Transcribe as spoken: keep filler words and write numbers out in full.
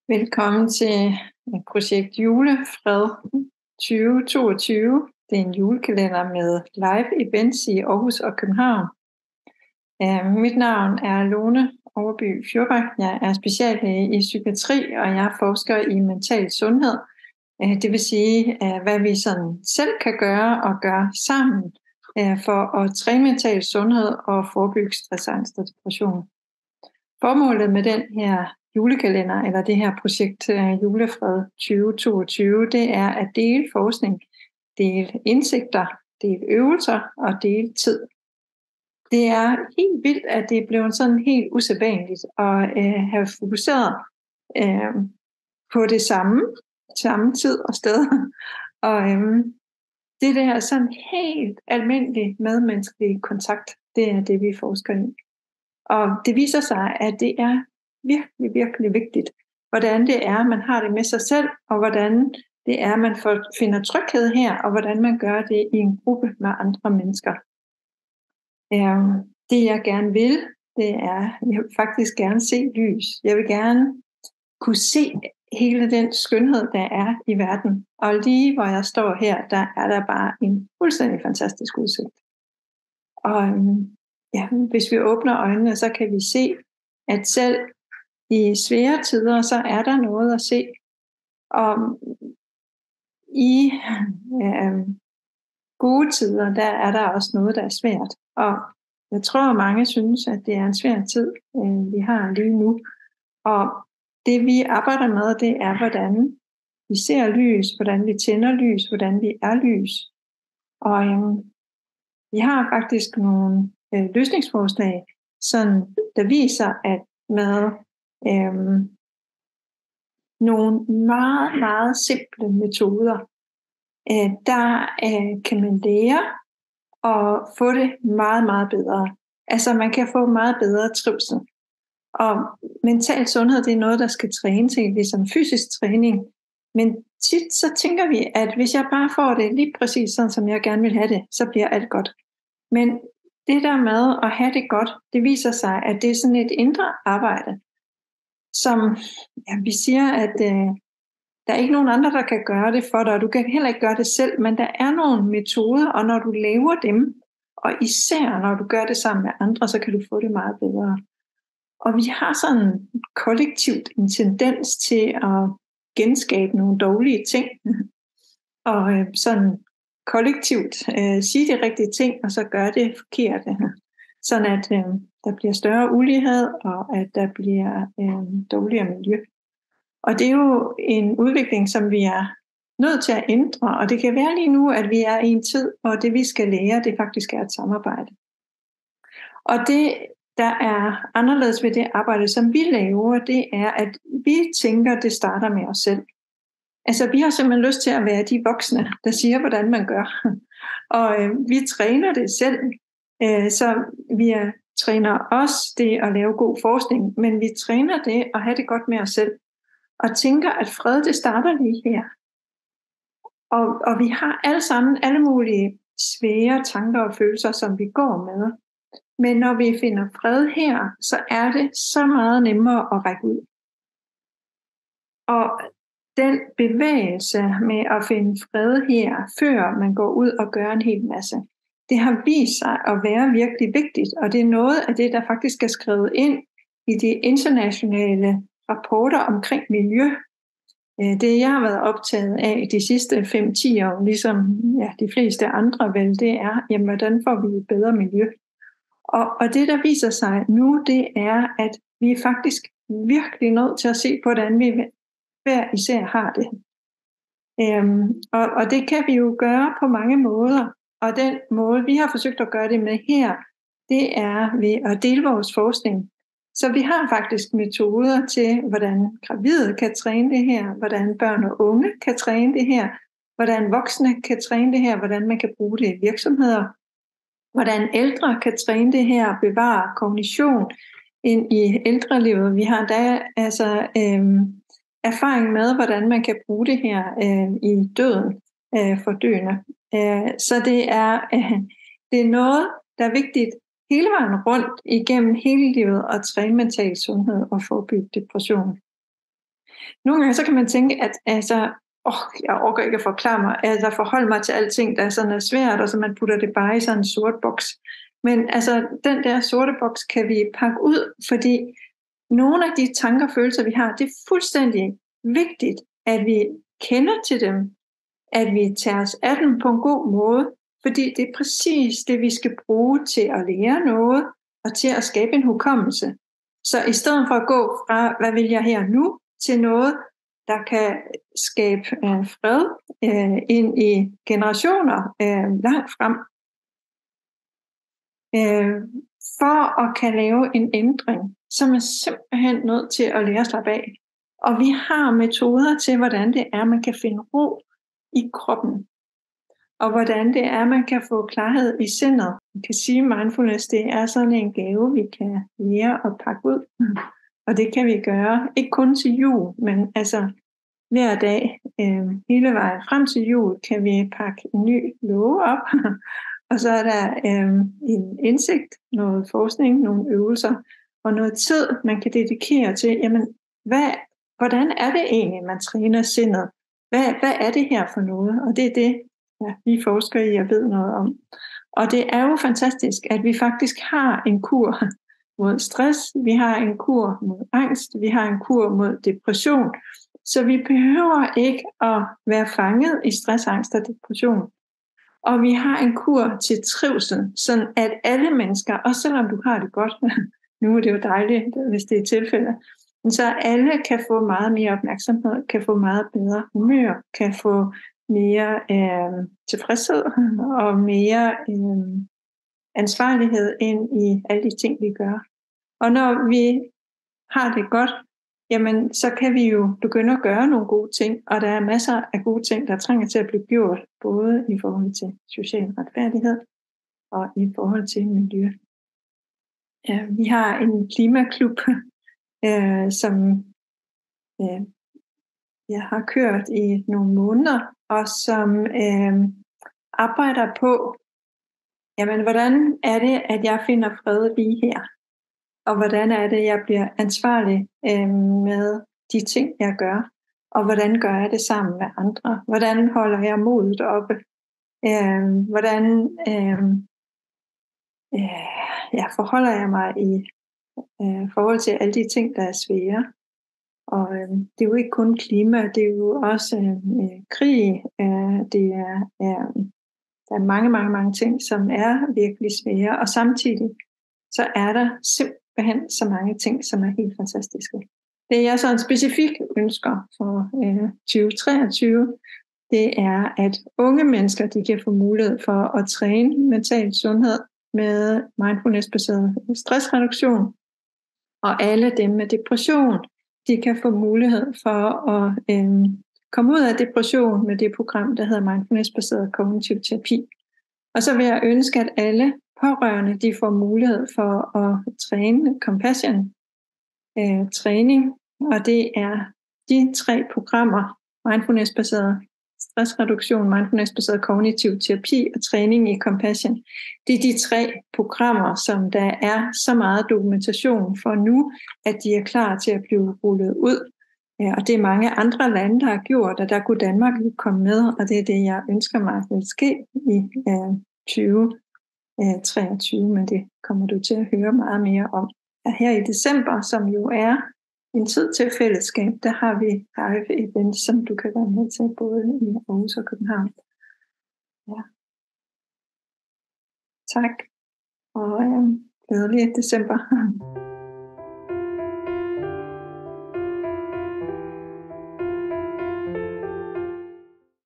Velkommen til projekt Julefred tyve toogtyve. Det er en julekalender med live events i Aarhus og København. Uh, mit navn er Lone Overby Fjordbak. Jeg er speciallæge i psykiatri, og jeg forsker i mental sundhed. Uh, det vil sige, uh, hvad vi sådan selv kan gøre og gøre sammen uh, for at træne mental sundhed og forebygge stress, angst og depression. Formålet med den her julekalender, eller det her projekt Julefred tyve toogtyve, det er at dele forskning, dele indsigter, dele øvelser og dele tid. Det er helt vildt, at det er blevet sådan helt usædvanligt at øh, have fokuseret øh, på det samme, samme tid og sted. Og øh, det der sådan helt almindelig medmenneskelig kontakt, det er det, vi forsker i. Og det viser sig, at det er virkelig, virkelig vigtigt, hvordan det er, man har det med sig selv, og hvordan det er, man finder tryghed her, og hvordan man gør det i en gruppe med andre mennesker. Det jeg gerne vil, det er, jeg vil faktisk gerne se lys. Jeg vil gerne kunne se hele den skønhed, der er i verden. Og lige hvor jeg står her, der er der bare en fuldstændig fantastisk udsigt. Og ja, hvis vi åbner øjnene, så kan vi se, at selv i svære tider, så er der noget at se. Og i øh, gode tider, der er der også noget, der er svært. Og jeg tror, mange synes, at det er en svær tid, øh, vi har lige nu. Og det vi arbejder med, det er, hvordan vi ser lys, hvordan vi tænder lys, hvordan vi er lys. Og øh, vi har faktisk nogle øh, løsningsforslag, sådan, der viser, at med Øhm, nogle meget, meget simple metoder, øh, der øh, kan man lære og få det meget, meget bedre. Altså man kan få meget bedre trivsel. Og mental sundhed, det er noget, der skal trænes til, ligesom fysisk træning. Men tit så tænker vi, at hvis jeg bare får det lige præcis sådan, som jeg gerne vil have det, så bliver alt godt. Men det der med at have det godt, det viser sig, at det er sådan et indre arbejde, som ja, vi siger, at øh, der er ikke nogen andre, der kan gøre det for dig, og du kan heller ikke gøre det selv, men der er nogle metoder, og når du laver dem, og især når du gør det sammen med andre, så kan du få det meget bedre. Og vi har sådan kollektivt en tendens til at genskabe nogle dårlige ting, og øh, sådan kollektivt øh, sige de rigtige ting, og så gøre det forkerte. Sådan at øh, der bliver større ulighed, og at der bliver øh, dårligere miljø. Og det er jo en udvikling, som vi er nødt til at ændre, og det kan være lige nu, at vi er i en tid, hvor det vi skal lære, det faktisk er et samarbejde. Og det, der er anderledes ved det arbejde, som vi laver, det er, at vi tænker, det starter med os selv. Altså vi har simpelthen lyst til at være de voksne, der siger, hvordan man gør. Og øh, vi træner det selv. Så vi træner også det at lave god forskning, men vi træner det at have det godt med os selv. Og tænker, at fred, det starter lige her. Og, og vi har alle sammen alle mulige svære tanker og følelser, som vi går med. Men når vi finder fred her, så er det så meget nemmere at række ud. Og den bevægelse med at finde fred her, før man går ud og gør en hel masse, det har vist sig at være virkelig vigtigt, og det er noget af det, der faktisk er skrevet ind i de internationale rapporter omkring miljø. Det, jeg har været optaget af de sidste fem til ti år, ligesom ja, de fleste andre vel, det er, jamen, hvordan får vi et bedre miljø? Og, og det, der viser sig nu, det er, at vi er faktisk virkelig nødt til at se på, hvordan vi hver især har det. Øhm, og, og det kan vi jo gøre på mange måder. Og den måde, vi har forsøgt at gøre det med her, det er ved at dele vores forskning. Så vi har faktisk metoder til, hvordan gravide kan træne det her, hvordan børn og unge kan træne det her, hvordan voksne kan træne det her, hvordan man kan bruge det i virksomheder, hvordan ældre kan træne det her, bevare kognition ind i ældrelivet. Vi har da altså øhm, erfaring med, hvordan man kan bruge det her øh, i døden øh, for døende. Så det er, det er noget, der er vigtigt hele vejen rundt igennem hele livet at træne mental sundhed og forebygge depression. Nogle gange så kan man tænke, at altså, åh, jeg orker ikke at forklare mig, altså forholde mig til alting, der sådan er svært, og så man putter det bare i sådan en sort boks. Men altså, den der sorte boks kan vi pakke ud, fordi nogle af de tanker og følelser, vi har, det er fuldstændig vigtigt, at vi kender til dem, at vi tager os af dem på en god måde, fordi det er præcis det, vi skal bruge til at lære noget, og til at skabe en hukommelse. Så i stedet for at gå fra, hvad vil jeg her nu, til noget, der kan skabe øh, fred øh, ind i generationer øh, langt frem, øh, for at kan lave en ændring, så er man simpelthen nødt til at lære at slappe af. Og vi har metoder til, hvordan det er, man kan finde ro i kroppen, og hvordan det er, man kan få klarhed i sindet. Man kan sige, at mindfulness, det er sådan en gave, vi kan lære at pakke ud. Og det kan vi gøre, ikke kun til jul, men altså hver dag, øh, hele vejen frem til jul, kan vi pakke en ny låge op. Og så er der øh, en indsigt, noget forskning, nogle øvelser, og noget tid, man kan dedikere til, jamen, hvad, hvordan er det egentlig, man træner sindet? Hvad, hvad er det her for noget? Og det er det, ja, vi forsker i og ved noget om. Og det er jo fantastisk, at vi faktisk har en kur mod stress, vi har en kur mod angst, vi har en kur mod depression, så vi behøver ikke at være fanget i stress, angst og depression. Og vi har en kur til trivsel, sådan at alle mennesker, også selvom du har det godt, nu er det jo dejligt, hvis det er tilfældet, så alle kan få meget mere opmærksomhed, kan få meget bedre humør, kan få mere øh, tilfredshed og mere øh, ansvarlighed ind i alle de ting, vi gør. Og når vi har det godt, jamen så kan vi jo begynde at gøre nogle gode ting, og der er masser af gode ting, der trænger til at blive gjort, både i forhold til social retfærdighed og i forhold til miljø. Ja, vi har en klimaklub, øh, som øh, jeg har kørt i nogle måneder, og som øh, arbejder på, jamen hvordan er det, at jeg finder fred lige her? Og hvordan er det, jeg bliver ansvarlig øh, med de ting, jeg gør? Og hvordan gør jeg det sammen med andre? Hvordan holder jeg modet oppe? Øh, hvordan øh, øh, ja, forholder jeg mig i øh, forhold til alle de ting, der er svære? Og øh, det er jo ikke kun klima, det er jo også øh, krig. Øh, det er, øh, der er mange, mange, mange ting, som er virkelig svære. Og samtidig så er der simpelthen så mange ting, som er helt fantastiske. Det jeg sådan specifikt ønsker for øh, tyve treogtyve, det er, at unge mennesker de kan få mulighed for at træne mental sundhed med mindfulness-baseret stressreduktion. Og alle dem med depression, de kan få mulighed for at øh, komme ud af depression med det program, der hedder mindfulness-baseret kognitiv terapi. Og så vil jeg ønske, at alle pårørende de får mulighed for at træne compassion øh, træning, og det er de tre programmer, mindfulness-baseret stressreduktion, mindfulness-baseret kognitiv terapi og træning i compassion. Det er de tre programmer, som der er så meget dokumentation for nu, at de er klar til at blive rullet ud. Ja, og det er mange andre lande, der har gjort, og der kunne Danmark komme med, og det er det, jeg ønsker mig vil ske i øh, tyve treogtyve, men det kommer du til at høre meget mere om. Og her i december, som jo er en tid til fællesskab, der har vi live events, som du kan være med til, både i Aarhus og København. Ja. Tak, og øh, glædelig december.